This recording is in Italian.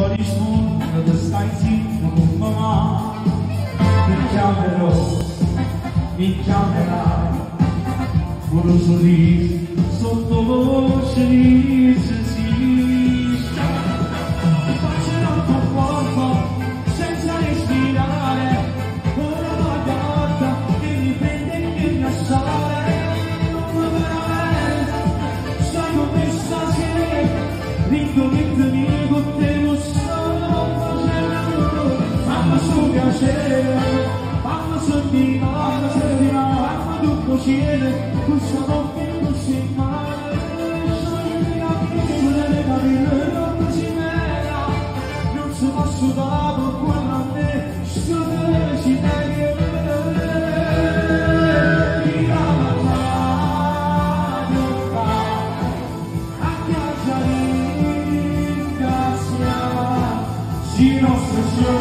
Policeman, the sky non mamma, mi chiamerai, con un sorriso sottovoce dice sì, ti bacerò il tuo corpo senza respirare, una ragazza che mi prende e che mi assale, non veramente, stai con me stasera, ricordatemi con te lo sono facendo, fammi su piacere, fammi sentirà, fammi tutto cielo, questa notte così male, sulle capire non si mera, non si va sudato quando a me scuotere si deve mi dava a casa ringrazia, si nostra